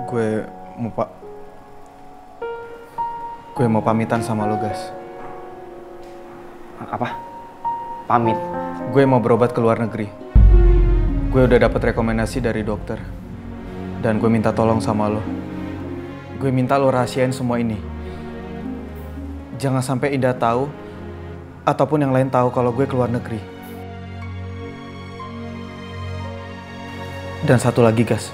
Gue mau gue mau pamitan sama lo, Gas. Apa? Pamit? Gue mau berobat ke luar negeri. Gue udah dapet rekomendasi dari dokter. Dan gue minta tolong sama lo. Gue minta lo rahasiain semua ini. Jangan sampai Indah tahu ataupun yang lain tahu kalau gue keluar negeri. Dan satu lagi, Gas.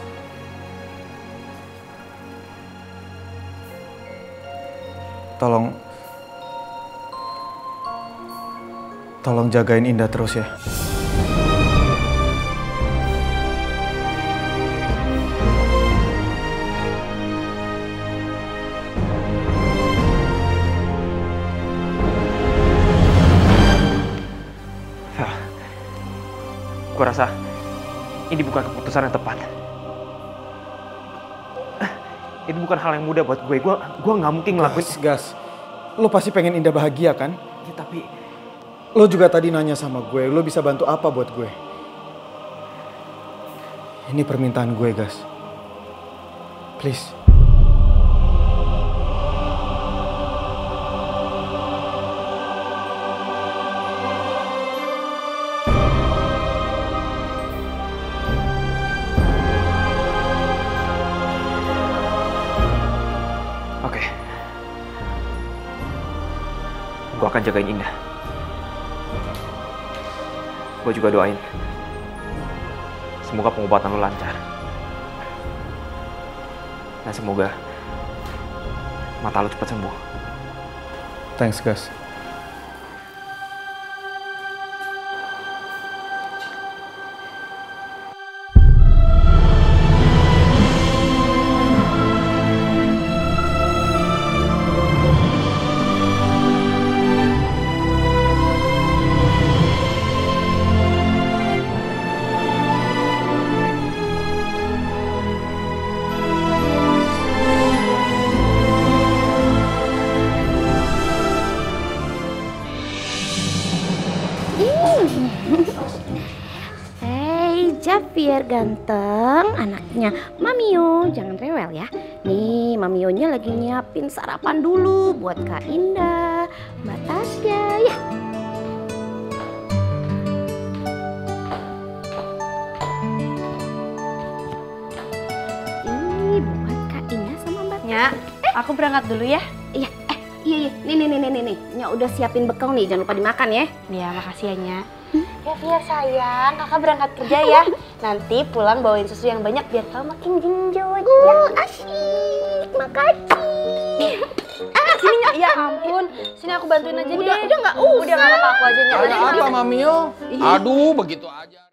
Tolong jagain Indah terus ya. Gue rasa ini bukan keputusan yang tepat. Ini bukan hal yang mudah buat gue. Gue nggak mungkin ngelakuin. Gas. Lo pasti pengen Indah bahagia kan? Ya, tapi lo juga tadi nanya sama gue, lo bisa bantu apa buat gue? Ini permintaan gue, Gas. Please. Oke. Gue akan jagain Indah. Gue juga doain semoga pengobatan lo lancar. Dan semoga mata lo cepat sembuh. Thanks, Gas. Biar ganteng anaknya Mamio, jangan rewel ya. Nih Mamionya lagi nyiapin sarapan dulu buat Kak Indah, Mbak Tasya ya. Ini buat Kak Indah sama Mbak Nya, aku berangkat dulu ya. Iya, iya. Nih. Nya udah siapin bekal nih, jangan lupa dimakan ya. Iya, makasih ya, Nya. Ya sayang, kakak berangkat kerja ya. Nanti pulang bawain susu yang banyak biar kamu makin genjot. Ya, asyik. Makasih. Sini Nya, ya ampun. Sini aku bantuin aja deh. Udah nggak usah. Udah nggak apa-apa, aku aja Nya. Ada apa, Mamio? Aduh, begitu aja.